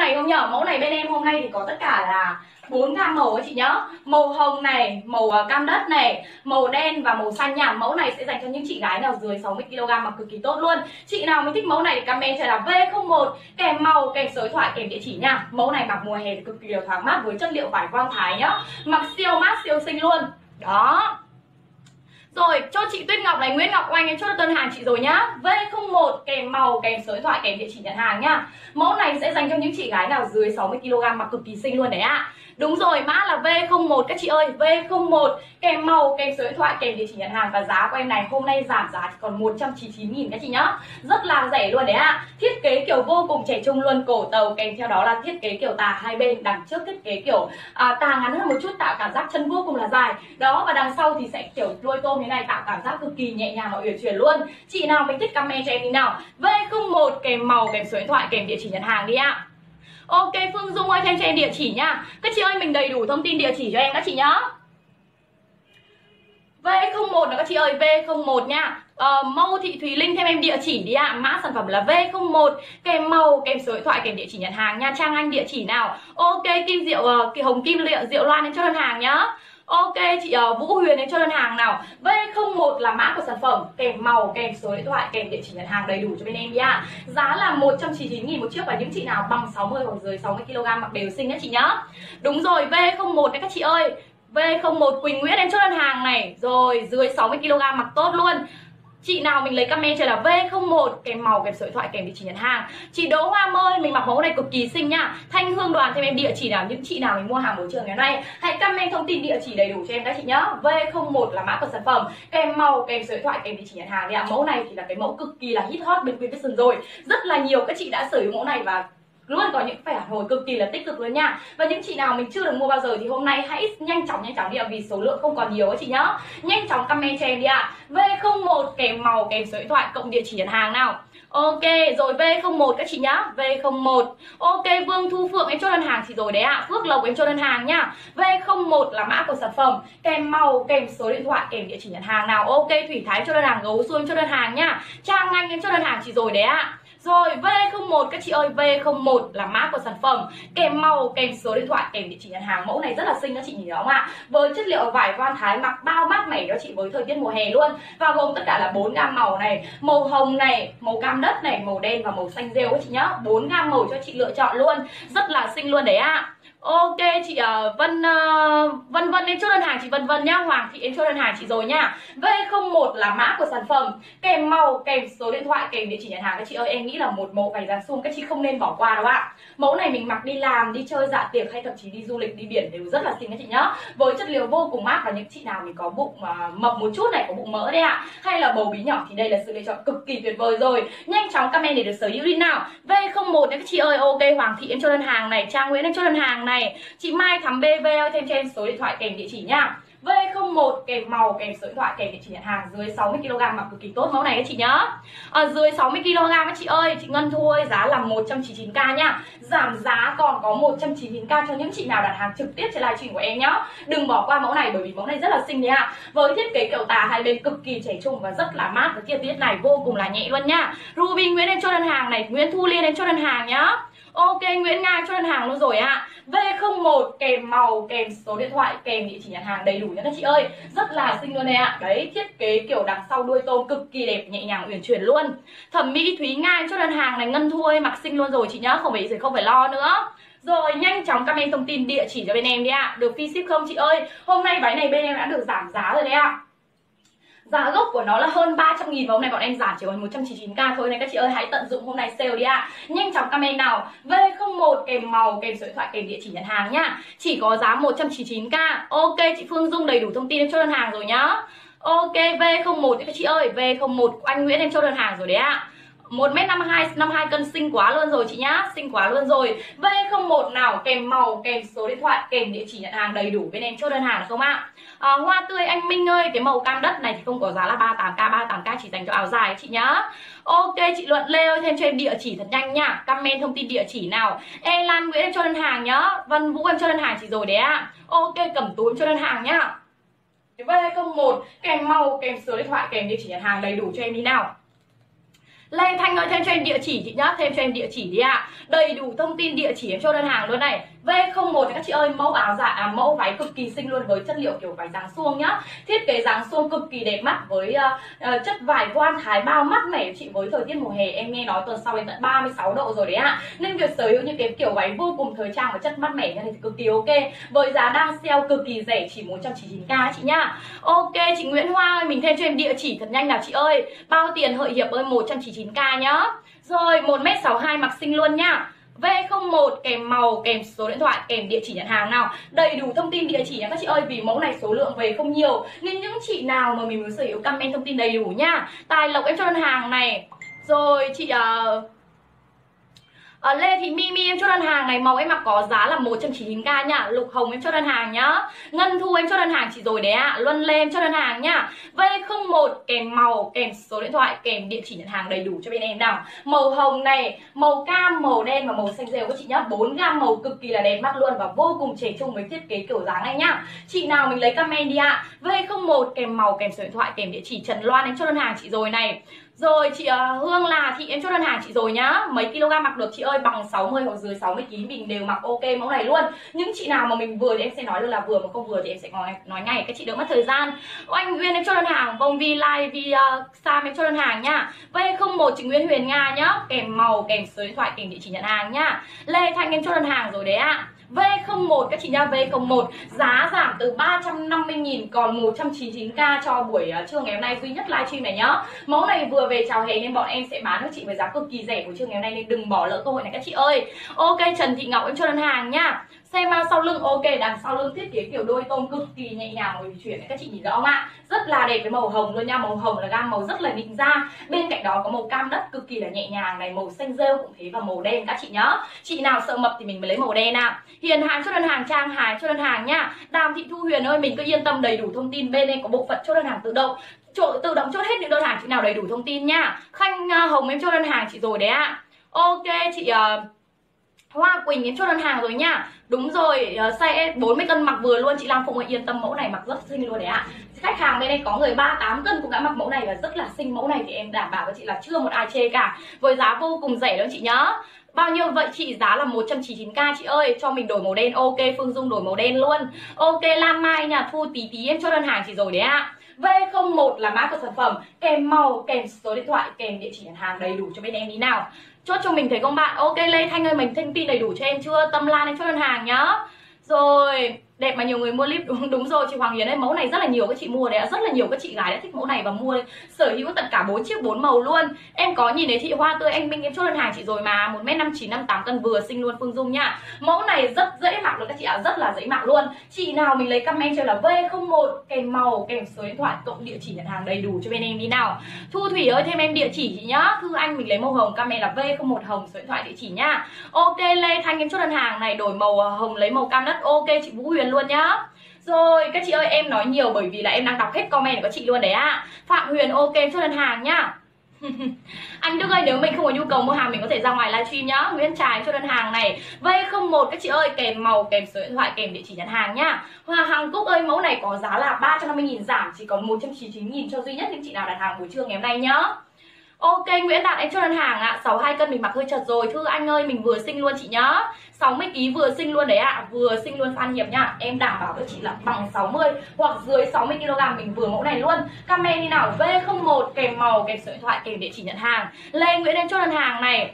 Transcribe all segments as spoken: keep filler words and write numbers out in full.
này không nhở? Mẫu này bên em hôm nay thì có tất cả là bốn gam màu các chị nhá. Màu hồng này, màu cam đất này, màu đen và màu xanh nha. Mẫu này sẽ dành cho những chị gái nào dưới sáu mươi ki lô gam mà cực kỳ tốt luôn. Chị nào mới thích mẫu này thì comment cho là V không một, kèm màu, kèm số điện thoại, kèm địa chỉ nha. Mẫu này mặc mùa hè thì cực kỳ là thoáng mát với chất liệu vải quang thái nhá. Mặc siêu mát siêu xinh luôn. Đó. Rồi, cho chị Tuyết Ngọc này, Nguyễn Ngọc Oanh em chốt được đơn hàng chị rồi nhá. V không một kèm màu, kèm số điện thoại, kèm địa chỉ nhận hàng nhá. Mẫu này sẽ dành cho những chị gái nào dưới sáu mươi ki lô gam mà cực kỳ xinh luôn đấy ạ. À. Đúng rồi, mã là V không một các chị ơi, V không một kèm màu, kèm số điện thoại, kèm địa chỉ nhận hàng. Và giá của em này hôm nay giảm giá chỉ còn một trăm chín mươi chín nghìn các chị nhá. Rất là rẻ luôn đấy ạ. À. Thiết kế kiểu vô cùng trẻ trung luôn, cổ tàu kèm theo đó là thiết kế kiểu tà hai bên, đằng trước thiết kế kiểu à, tà ngắn hơn một chút tạo cảm giác chân vô cùng là dài. Đó, và đằng sau thì sẽ kiểu đuôi tôm thế này tạo cảm giác cực kỳ nhẹ nhàng và uyển chuyển luôn. Chị nào mình thích comment cho em đi nào. V không một kèm màu, kèm số điện thoại, kèm địa chỉ nhận hàng đi ạ. À. Ok, Phương Dung ơi, cho em cho em địa chỉ nha. Các chị ơi, mình đầy đủ thông tin địa chỉ cho em các chị nhá. V không một là các chị ơi, V không một nha. Uh, Mâu Thị Thùy Linh thêm em địa chỉ đi ạ. À. Mã sản phẩm là V không một kèm màu, kèm số điện thoại, kèm địa chỉ nhận hàng nha. Trang Anh địa chỉ nào. Ok, Kim Diệu, uh, Hồng Kim Liệu, Diệu Loan em cho đơn hàng nhá. Ok, chị uh, Vũ Huyền em cho đơn hàng nào. V không một là mã của sản phẩm, kèm màu, kèm số điện thoại, kèm địa chỉ nhận hàng đầy đủ cho bên em nha. Giá là một trăm chín mươi chín nghìn một chiếc và những chị nào bằng sáu mươi hoặc dưới sáu mươi ki lô gam mặc đều xinh nhá chị nhá. Đúng rồi, V không một đấy các chị ơi. V không một Quỳnh Nguyễn em cho đơn hàng này. Rồi, dưới sáu mươi ki lô gam mặc tốt luôn. Chị nào mình lấy comment cho là V không một kèm màu, kèm số điện thoại, kèm địa chỉ nhận hàng. Chị Đỗ Hoa ơi, mình mặc mẫu này cực kỳ xinh nha. Thanh Hương Đoàn thêm em địa chỉ nào. Những chị nào mình mua hàng buổi trường ngày hôm nay hãy comment thông tin địa chỉ đầy đủ cho em các chị nhá. V không một là mã của sản phẩm, kèm màu, kèm số điện thoại, kèm địa chỉ nhận hàng đi ạ. Mẫu này thì là cái mẫu cực kỳ là hit hot bên Queen Fashion rồi. Rất là nhiều các chị đã sở hữu mẫu này và luôn có những phản hồi cực kỳ là tích cực luôn nha. Và những chị nào mình chưa được mua bao giờ thì hôm nay hãy nhanh chóng nhanh chóng đi ạ, vì số lượng không còn nhiều các chị nhá. Nhanh chóng comment cho em đi ạ. V không một kèm màu, kèm số điện thoại, cộng địa chỉ nhận hàng nào. Ok, rồi V không một các chị nhá. V không một. Ok, Vương Thu Phượng em cho đơn hàng chị rồi đấy ạ. À. Phước Lộc em cho đơn hàng nhá. V không một là mã của sản phẩm, kèm màu, kèm số điện thoại, kèm địa chỉ nhận hàng nào. Ok, Thủy Thái cho đơn hàng, Gấu Xuôi em cho đơn hàng nhá. Trang Anh em cho đơn hàng chị rồi đấy ạ. À. Rồi, V không một các chị ơi, V không một là mã của sản phẩm, kèm màu, kèm số điện thoại, kèm địa chỉ nhận hàng. Mẫu này rất là xinh các chị nhìn thấy không ạ? Với chất liệu vải voan thái mặc bao mát mẻ đó chị với thời tiết mùa hè luôn. Và gồm tất cả là bốn gam màu này, màu hồng này, màu cam đất này, màu đen và màu xanh rêu các chị nhá. bốn gam màu cho chị lựa chọn luôn. Rất là xinh luôn đấy ạ. À. Ok, chị uh, Vân uh, Vân Vân em cho đơn hàng chị Vân Vân nhá. Hoàng Thị em cho đơn hàng chị rồi nhá. V không một là mã của sản phẩm, kèm màu, kèm số điện thoại, kèm địa chỉ nhận hàng các chị ơi. Em nghĩ là một mẫu váy dáng sum các chị không nên bỏ qua đâu ạ. Mẫu này mình mặc đi làm, đi chơi dạ tiệc hay thậm chí đi du lịch, đi biển đều rất là xinh các chị nhá. Với chất liệu vô cùng mát và những chị nào mình có bụng uh, mập một chút này, có bụng mỡ đấy ạ, hay là bầu bí nhỏ thì đây là sự lựa chọn cực kỳ tuyệt vời rồi. Nhanh chóng comment để được sở hữu đi nào. V không một đấy các chị ơi. Ok, Hoàng Thị em cho đơn hàng này, Trang Nguyễn em cho đơn hàng này. Chị Mai Thắm bê vê ơi, thêm cho em số điện thoại kèm địa chỉ nha. V không một kèm màu, kèm số điện thoại, kèm địa chỉ nhận hàng. Dưới sáu mươi ki lô gam mặc cực kỳ tốt mẫu này các chị nhá. À, dưới sáu mươi ki lô gam các chị ơi. Chị Ngân Thu ơi, giá là một trăm chín mươi chín k nha. Giảm giá còn có một trăm chín mươi chín k cho những chị nào đặt hàng trực tiếp trên livestream của em nhá. Đừng bỏ qua mẫu này bởi vì mẫu này rất là xinh đấy ạ. Với thiết kế kiểu tà hai bên cực kỳ trẻ trung và rất là mát, và thiết tiết này vô cùng là nhẹ luôn nha. Ruby Nguyễn em cho đơn hàng này, Nguyễn Thu Liên em cho đơn hàng nhá. Ok, Nguyễn Nga cho đơn hàng luôn rồi ạ. À. V không một kèm màu, kèm số điện thoại, kèm địa chỉ nhận hàng đầy đủ nha các chị ơi. Rất là xinh luôn này ạ. À. Đấy, thiết kế kiểu đằng sau đuôi tôm cực kỳ đẹp, nhẹ nhàng uyển chuyển luôn. Thẩm mỹ Thúy Nga cho đơn hàng này, Ngân Thu ơi, mặc xinh luôn rồi chị nhá, không phải không phải lo nữa. Rồi, nhanh chóng comment thông tin địa chỉ cho bên em đi ạ. À. Được free ship không chị ơi? Hôm nay váy này bên em đã được giảm giá rồi đấy ạ. À. Giá gốc của nó là hơn ba trăm nghìn và hôm nay bọn em giảm chỉ còn một trăm chín mươi chín k thôi nên các chị ơi hãy tận dụng hôm nay sale đi ạ. À. Nhanh chóng comment nào. V không một kèm màu, kèm số điện thoại, kèm địa chỉ nhận hàng nhá. Chỉ có giá một trăm chín mươi chín k. Ok, chị Phương Dung đầy đủ thông tin em cho đơn hàng rồi nhá. Ok, V không một các chị ơi, V không một anh Nguyễn em cho đơn hàng rồi đấy ạ. À. một mét năm mươi hai, năm mươi hai cân xinh quá luôn rồi chị nhá, xinh quá luôn rồi. V không một nào, kèm màu, kèm số điện thoại, kèm địa chỉ nhận hàng đầy đủ bên em chốt đơn hàng được không ạ? À, Hoa Tươi anh Minh ơi, cái màu cam đất này thì không có giá là ba mươi tám k, ba mươi tám k chỉ dành cho áo dài chị nhá. Ok, chị Luận Lê ơi, thêm cho em địa chỉ thật nhanh nha. Comment thông tin địa chỉ nào. E Lan Nguyễn em cho đơn hàng nhá. Vân Vũ em cho đơn hàng chị rồi đấy ạ. À. Ok, Cẩm Tú em cho đơn hàng nhá. V không một kèm màu, kèm số điện thoại, kèm địa chỉ nhận hàng đầy đủ cho em đi nào. Lê Thanh ơi, thêm cho em địa chỉ chị nhá, thêm cho em địa chỉ đi ạ. À. Đầy đủ thông tin địa chỉ em cho đơn hàng luôn này. V không một các chị ơi, mẫu áo dạ à, mẫu váy cực kỳ xinh luôn với chất liệu kiểu váy dáng suông nhá. Thiết kế dáng suông cực kỳ đẹp mắt với uh, uh, chất vải voan thái bao mát mẻ chị, với thời tiết mùa hè em nghe nói tuần sau đến tận ba mươi sáu độ rồi đấy ạ. À. Nên việc sở hữu những cái kiểu váy vô cùng thời trang và chất mát mẻ như này thì cực kỳ ok. Với giá đang sale cực kỳ rẻ, chỉ một trăm chín mươi chín k chị nhá. Ok, chị Nguyễn Hoa ơi, mình thêm cho em địa chỉ thật nhanh nào chị ơi. Bao tiền Hợi Hiệp ơi, một trăm chín mươi chín k nhá. Rồi, một mét sáu mươi hai mặc xinh luôn nhá. V không một kèm màu, kèm số điện thoại, kèm địa chỉ nhận hàng nào. Đầy đủ thông tin địa chỉ nha các chị ơi, vì mẫu này số lượng về không nhiều nên những chị nào mà mình muốn sở hữu comment thông tin đầy đủ nhá. Tài Lộc em cho đơn hàng này. Rồi chị uh, À, Lê Thị Mimi em cho đơn hàng này, màu em mặc có giá là một trăm chín mươi chín k nhá. Lục Hồng em cho đơn hàng nhá. Ngân Thu em cho đơn hàng chị rồi đấy ạ. À. Luân Lê em cho đơn hàng nhá. V không một kèm màu, kèm số điện thoại, kèm địa chỉ nhận hàng đầy đủ cho bên em nào. Màu hồng này, màu cam, màu đen và màu xanh rêu các chị nhá. bốn gam màu cực kỳ là đẹp mắt luôn và vô cùng trẻ trung với thiết kế kiểu dáng này nhá. Chị nào mình lấy comment đi ạ. À. V không một kèm màu, kèm số điện thoại, kèm địa chỉ. Trần Loan em cho đơn hàng chị rồi này. Rồi chị uh, Hương là thị em cho đơn hàng chị rồi nhá. Mấy kg mặc được chị ơi, bằng sáu mươi hoặc dưới sáu mươi ki lô gam mình đều mặc ok mẫu này luôn. Những chị nào mà mình vừa thì em sẽ nói luôn là vừa, mà không vừa thì em sẽ nói, nói ngay các chị đỡ mất thời gian. Anh Nguyên em cho đơn hàng, Vòng Vi Live Vi uh, Sam em cho đơn hàng nhá. V không một chị Nguyễn Huyền Nga nhá, kèm màu, kèm số điện thoại, kèm địa chỉ nhận hàng nhá. Lê Thanh em cho đơn hàng rồi đấy ạ. À. V không một các chị nha, V không một giá giảm từ ba trăm năm mươi nghìn còn một trăm chín mươi chín k cho buổi uh, trưa ngày hôm nay duy nhất livestream này nhá. Mẫu này vừa về chào hè nên bọn em sẽ bán cho chị với giá cực kỳ rẻ của trưa ngày hôm nay nên đừng bỏ lỡ cơ hội này các chị ơi. Ok, Trần Thị Ngọc em cho đơn hàng nhá. Xem sau lưng ok, đằng sau lưng thiết kế kiểu đôi tông cực kỳ nhẹ nhàng rồi chuyển các chị nhìn rõ không ạ? Rất là đẹp với màu hồng luôn nha, màu hồng là gam màu rất là mịn da. Bên cạnh đó có màu cam đất cực kỳ là nhẹ nhàng này, màu xanh rêu cũng thế và màu đen các chị nhá. Chị nào sợ mập thì mình mới lấy màu đen ạ. À. Hiền Hà cho đơn hàng, Trang Hải cho đơn hàng nhá. Đàm Thị Thu Huyền ơi, mình cứ yên tâm đầy đủ thông tin, bên em có bộ phận chốt đơn hàng tự động. Chỗ tự động chốt hết những đơn hàng chị nào đầy đủ thông tin nhá. Khanh uh, Hồng em cho đơn hàng chị rồi đấy ạ. À. Ok chị uh, Hoa Quỳnh em cho đơn hàng rồi nhá. Đúng rồi, uh, size bốn mươi cân mặc vừa luôn. Chị Lam Phụng ơi, yên tâm mẫu này mặc rất xinh luôn đấy ạ. À. Khách hàng bên đây có người ba mươi tám cân cũng đã mặc mẫu này và rất là xinh. Mẫu này thì em đảm bảo với chị là chưa một ai chê cả. Với giá vô cùng rẻ luôn chị nhá. Bao nhiêu vậy chị? Giá là một trăm chín mươi chín k chị ơi. Cho mình đổi màu đen. Ok, Phương Dung đổi màu đen luôn. Ok, Lan Mai nhà Thu Tí Tí em cho đơn hàng chị rồi đấy ạ. À. V không một là mã của sản phẩm, kèm màu, kèm số điện thoại, kèm địa chỉ nhận hàng đầy đủ cho bên em đi nào. Chốt cho mình thấy không bạn? Ok, Lê Thanh ơi, mình thông tin đầy đủ cho em chưa? Tâm Lan em cho đơn hàng nhá. Rồi, đẹp mà nhiều người mua clip, đúng đúng rồi chị Hoàng Hiền ơi, mẫu này rất là nhiều các chị mua đấy, rất là nhiều các chị gái đã thích mẫu này và mua sở hữu tận cả bốn chiếc bốn màu luôn. Em có nhìn thấy chị Hoa Tươi Anh Minh em chốt đơn hàng chị rồi mà, một mét năm chín, năm mươi tám cân vừa xinh luôn Phương Dung nhá. Mẫu này rất dễ mặc luôn các chị ạ, à, rất là dễ mặc luôn. Chị nào mình lấy comment cho là V không một kèm màu, kèm số điện thoại, cộng địa chỉ nhận hàng đầy đủ cho bên em đi nào. Thu Thủy ơi, thêm em địa chỉ chị nhá. Thư Anh mình lấy màu hồng, comment là V không một hồng, số điện thoại địa chỉ nhá. Ok, Lê Thanh em chốt đơn hàng này, đổi màu hồng lấy màu cam đất. Ok, chị Vũ Huyền luôn nhá. Rồi, các chị ơi, em nói nhiều bởi vì là em đang đọc hết comment của các chị luôn đấy ạ. À. Phạm Huyền ok cho đơn hàng nhá. Anh Đức ơi, nếu mình không có nhu cầu mua hàng mình có thể ra ngoài livestream nhá. Nguyễn Trài cho đơn hàng này, V không một các chị ơi, kèm màu, kèm số điện thoại, kèm địa chỉ nhận hàng nhá. Hoa Hằng Cúc ơi, mẫu này có giá là ba trăm năm mươi nghìn, giảm chỉ còn một trăm chín mươi chín nghìn cho duy nhất những chị nào đặt hàng buổi trưa ngày hôm nay nhá. Ok, Nguyễn Đạt em cho đơn hàng ạ. À. sáu mươi hai cân mình mặc hơi chật rồi. Thư Anh ơi, mình vừa xinh luôn chị nhá. sáu mươi ki lô gam vừa xinh luôn đấy ạ. À. Vừa xinh luôn Phan Hiệp nhá. Em đảm bảo với chị là bằng sáu mươi hoặc dưới sáu mươi ki lô gam mình vừa mẫu này luôn. Comment đi nào. V không một kèm màu, kèm số điện thoại, kèm địa chỉ nhận hàng. Lê Nguyễn em cho đơn hàng này.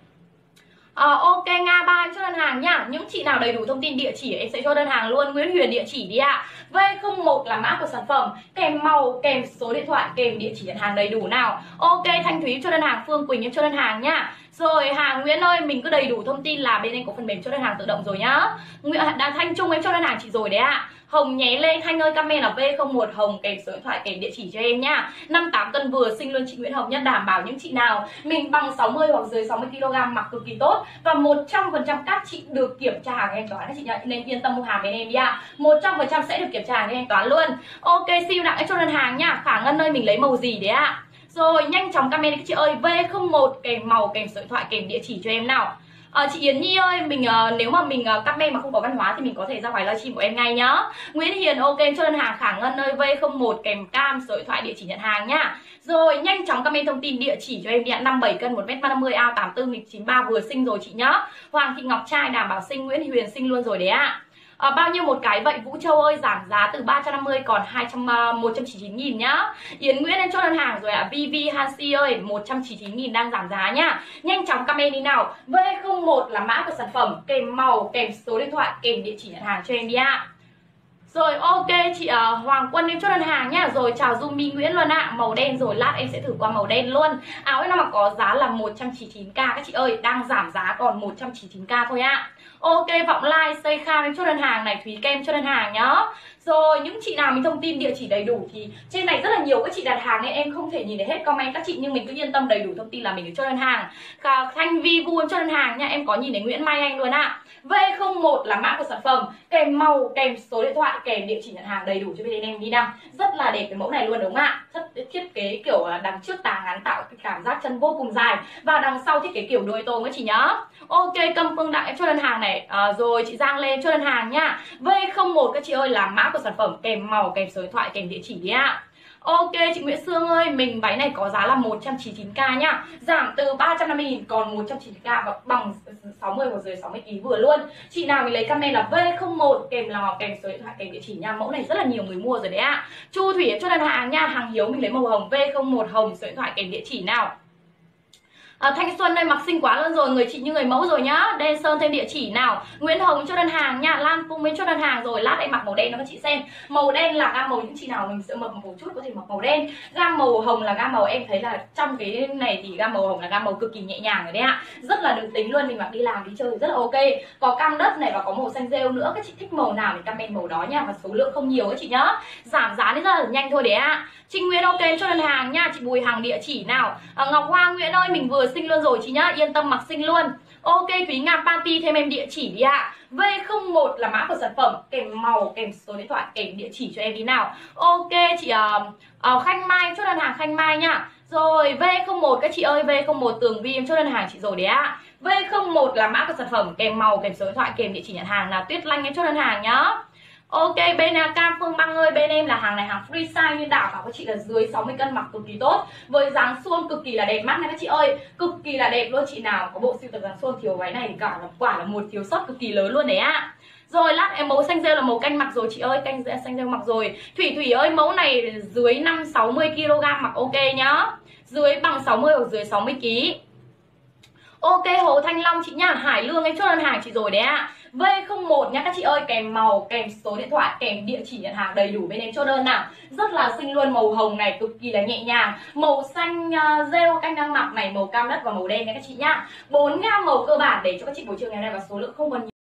À, ok, Nga Ba em cho đơn hàng nhá. Những chị nào đầy đủ thông tin địa chỉ em sẽ cho đơn hàng luôn. Nguyễn Huyền địa chỉ đi ạ. À. V không một là mã của sản phẩm, kèm màu, kèm số điện thoại, kèm địa chỉ nhận hàng đầy đủ nào. Ok, Thanh Thúy cho đơn hàng, Phương Quỳnh em cho đơn hàng nhá. Rồi Hà Nguyễn ơi, mình cứ đầy đủ thông tin là bên em có phần mềm cho đơn hàng tự động rồi nhá. Nguyễn Đà Thanh Trung em cho đơn hàng chị rồi đấy ạ. À. Hồng nhé Lê Thanh ơi, comment là V không một hồng, kèm số điện thoại, kèm địa chỉ cho em nhá. năm mươi tám cân vừa xinh luôn chị Nguyễn Hồng nhá, đảm bảo những chị nào mình bằng sáu mươi hoặc dưới sáu mươi ki lô gam mặc cực kỳ tốt và một trăm phần trăm các chị được kiểm tra hàng thanh toán các chị nhá, nên yên tâm mua hàng bên em đi ạ. một trăm phần trăm sẽ được kiểm tra hàng thanh toán luôn. Ok, siêu nặng em cho đơn hàng nhá. Khả Ngân ơi, mình lấy màu gì đấy ạ? À. Rồi nhanh chóng comment các chị ơi, V không một kèm màu, kèm số điện thoại, kèm địa chỉ cho em nào. À, chị Yến Nhi ơi, mình uh, nếu mà mình uh, comment mà không có văn hóa thì mình có thể ra ngoài livestream của em ngay nhá. Nguyễn Hiền ok, cho đơn hàng Khả Ngân ơi, V không một kèm cam, số điện thoại, địa chỉ nhận hàng nhá. Rồi nhanh chóng comment thông tin địa chỉ cho em đi ạ. Năm bảy cân, một mét năm mươi, ao tám tư, nghịch chín ba vừa sinh rồi chị nhá. Hoàng Thị Ngọc Trai đảm bảo sinh, Nguyễn Huyền sinh luôn rồi đấy ạ. À, bao nhiêu một cái vậy Vũ Châu ơi? Giảm giá từ ba trăm năm mươi còn hai trăm, uh, một trăm chín mươi chín nghìn nhá. Yến Nguyễn em cho đơn hàng rồi ạ. À. vê vê Hansi ơi, một trăm chín mươi chín nghìn đang giảm giá nhá. Nhanh chóng comment đi nào. V không một là mã của sản phẩm, kèm màu, kèm số điện thoại, kèm địa chỉ nhận hàng cho em đi ạ. À. Rồi ok chị uh, Hoàng Quân em chốt đơn hàng nhá. Rồi chào Dung Nguyễn luôn ạ. À. Màu đen rồi, lát em sẽ thử qua màu đen luôn. Áo em nó mà có giá là một trăm chín mươi chín k các chị ơi, đang giảm giá còn một trăm chín mươi chín k thôi ạ. À. Ok Vọng Lai, Xây Kham em chốt đơn hàng này, Thúy Kem chốt đơn hàng nhá. Rồi những chị nào mình thông tin địa chỉ đầy đủ thì trên này rất là nhiều các chị đặt hàng nên em không thể nhìn thấy hết comment các chị, nhưng mình cứ yên tâm đầy đủ thông tin là mình được chốt đơn hàng. Thanh Vi Vu em chốt đơn hàng nha, em có nhìn thấy Nguyễn Mai Anh luôn ạ. À. V không một là mã của sản phẩm, kèm màu, kèm số điện thoại, kèm địa chỉ nhận hàng đầy đủ cho bên em đi nào. Rất là đẹp cái mẫu này luôn đúng không ạ? Rất thiết kế kiểu đằng trước tà ngắn tạo cái cảm giác chân vô cùng dài, và đằng sau thiết kế kiểu đuôi tôm các chị nhá. Ok Câm Phương Đặng em cho đơn hàng này. À, rồi chị Giang Lê cho đơn hàng nhá. V không một các chị ơi là mã của sản phẩm, kèm màu, kèm số điện thoại, kèm địa chỉ đi ạ. Ok chị Nguyễn Sương ơi, mình váy này có giá là một trăm chín mươi chín k nhá. Giảm từ ba trăm năm mươi nghìn còn một trăm chín mươi k, và bằng sáu mươi một rưỡi sáu mươi kg vừa luôn. Chị nào mình lấy comment là V không một kèm lò, kèm số điện thoại, kèm địa chỉ nha. Mẫu này rất là nhiều người mua rồi đấy ạ. À. Chu Thủy cho đơn hàng nha. Hàng Hiếu mình lấy màu hồng, V không một hồng, số điện thoại, kèm địa chỉ nào. À, Thanh Xuân đây mặc xinh quá luôn rồi, người chị như người mẫu rồi nhá. Đen Sơn thêm địa chỉ nào. Nguyễn Hồng cho đơn hàng nha. Lan Cung mới cho đơn hàng rồi. Lát em mặc màu đen cho các chị xem. Màu đen là gam màu, những chị nào mình sẽ mặc một chút có thể mặc màu đen. Gam màu hồng là gam màu em thấy là trong cái này thì gam màu hồng là gam màu cực kỳ nhẹ nhàng rồi đấy ạ. Rất là nữ tính luôn, mình mặc đi làm đi chơi rất là ok. Có cam đất này và có màu xanh rêu nữa. Các chị thích màu nào thì comment màu đó nha, và số lượng không nhiều các chị nhá. Giảm giá đi rất là nhanh thôi đấy ạ. Trinh Nguyễn ok cho đơn hàng nha. Chị Bùi Hằng địa chỉ nào. À, Ngọc Hoa Nguyễn ơi, mình vừa sinh luôn rồi chị nhá, yên tâm mặc sinh luôn. Ok Thúy Nga Party thêm em địa chỉ đi ạ. À. V không một là mã của sản phẩm, kèm màu, kèm số điện thoại, kèm địa chỉ cho em đi nào. Ok chị uh, uh, Khanh Mai cho đơn hàng Khanh Mai nhá. Rồi V không một các chị ơi, V không một Tường Vi em cho đơn hàng chị rồi đấy ạ. À. V không một là mã của sản phẩm, kèm màu, kèm số điện thoại, kèm địa chỉ nhận hàng là Tuyết Lanh em cho đơn hàng nhá. Ok bên Cam Phương Băng ơi, bên em là hàng này hàng free size, như đảm bảo các chị là dưới sáu mươi cân mặc cực kỳ tốt, với dáng suông cực kỳ là đẹp mắt này các chị ơi, cực kỳ là đẹp luôn. Chị nào có bộ sưu tập dáng suông thiếu váy này thì cả là quả là một thiếu sót cực kỳ lớn luôn đấy ạ. À. Rồi lát em màu xanh rêu là màu canh mặc rồi chị ơi, canh xanh rêu mặc rồi. Thủy Thủy ơi, mẫu này dưới năm sáu mươi ki lô gam mặc ok nhá, dưới bằng sáu mươi hoặc dưới sáu mươi ki lô gam. Ok Hồ Thanh Long chị nhá. Hải Lương em chốt đơn hàng chị rồi đấy ạ. À. V không một nhá các chị ơi, kèm màu, kèm số điện thoại, kèm địa chỉ nhận hàng đầy đủ bên em chốt đơn nào. Rất là xinh luôn, màu hồng này cực kỳ là nhẹ nhàng, màu xanh uh, rêu canh đang mặc này, màu cam đất và màu đen nha các chị nhá. Bốn gam màu cơ bản để cho các chị buổi trưa ngày hôm nay, và số lượng không còn nhiều.